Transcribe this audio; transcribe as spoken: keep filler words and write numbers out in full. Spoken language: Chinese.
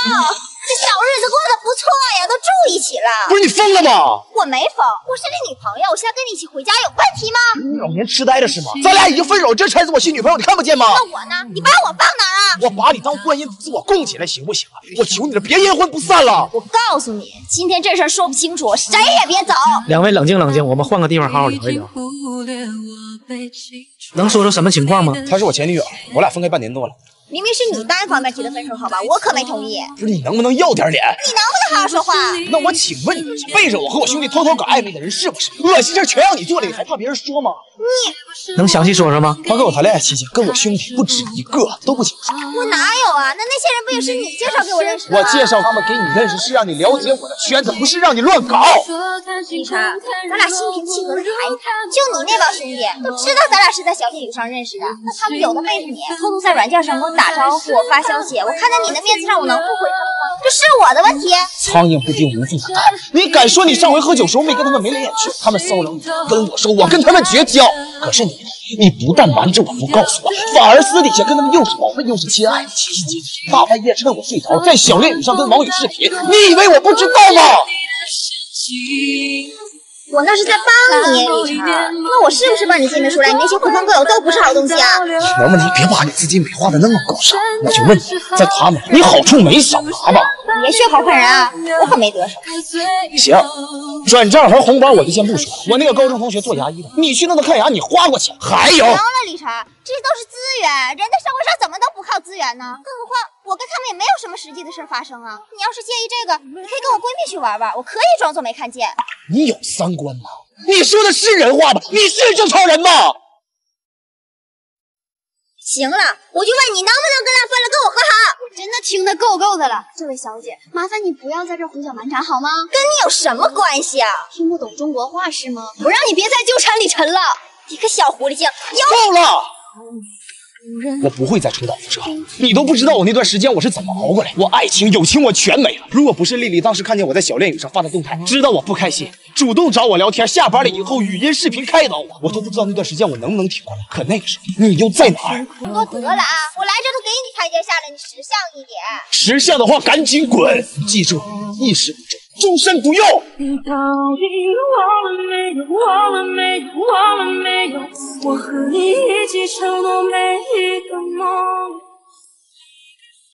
这小日子过得不错呀，都住一起了。 不是你疯了吗？ 我没疯，我是你女朋友，我现在跟你一起回家有问题吗？ 你老年痴呆了是吗？咱俩已经分手，这才是我新女朋友，你看不见吗？ 那我呢？你把我放哪儿啊？ 我把你当观音，自我供起来行不行啊？我求你了，别阴魂不散了。 我告诉你，今天这事儿说不清楚，谁也别走。 两位冷静冷静，我们换个地方好好聊一聊。能说说什么情况吗？ 她是我前女友，我俩分开半年多了。 明明是你单方面提的分手，好吧，我可没同意。 不是你能不能要点脸？ 你能不能好好说话？ 那我请问你，背着我和我兄弟偷偷搞暧昧的人是不是？恶心事全让你做了，你还怕别人说吗？ 你能详细说说吗？ 他跟我谈恋爱期间，跟我兄弟不止一个都不清楚。 我哪有啊？那那些人不也是你介绍给我认识的吗？ 我介绍他们给你认识，是让你了解我的圈子，不是让你乱搞。 李晨，咱俩心平气和的谈一谈。就你那帮兄弟都知道咱俩是在小电影上认识的，那他们有的背着你，偷偷在软件上给我打招呼、发消息，我看在你的面子上，我能不回他们吗？这是我的问题。 苍蝇不叮无缝的蛋，你敢说你上回喝酒时候没跟他们眉来眼去？他们骚扰你，跟我说我跟他们绝交。可是你，你不但瞒着我不告诉我，反而私底下跟他们又是宝贝又是亲爱的，情绪激动，大半夜趁我睡着，在小恋语上跟网友视频，你以为我不知道吗？ 我那是在帮你，李晨。那我是不是帮你见面出来？你那些狐朋狗友都不是好东西啊！ 能不能你别把你自己美化的那么高尚？我就问你，在他们你好处没少拿吧？ 别血口喷人啊！我可没得手。 行，转账和红包我就先不说了。我那个高中同学做牙医的，你去弄他看牙，你花过钱。还有， 行了，李晨，这些都是资源，人在社会上怎么都不靠资源呢？更何况我跟他们也没有什么实际的事发生啊！你要是介意这个，你可以跟我闺蜜去玩玩，我可以装作没看见。 你有三观吗？你说的是人话吗？你是正常人吗？ 行了，我就问你能不能跟他分了，跟我和好？我真的听得够够的了。这位小姐，麻烦你不要在这胡搅蛮缠好吗？跟你有什么关系啊？听不懂中国话是吗？我让你别再纠缠李晨了，你个小狐狸精！ 够了！我不会再重蹈覆辙，你都不知道我那段时间我是怎么熬过来，我爱情友情我全没了。如果不是丽丽当时看见我在小恋语上发的动态，知道我不开心，主动找我聊天，下班了以后语音视频开导我，我都不知道那段时间我能不能挺过来。可那个时候你又在哪儿？ 多得了啊！我来这都给你台阶下了，你识相一点。 识相的话赶紧滚！记住，一时不忠，终身不用。 你到底忘了没有？忘了没有？忘了没有？我和你一起承诺每一个梦。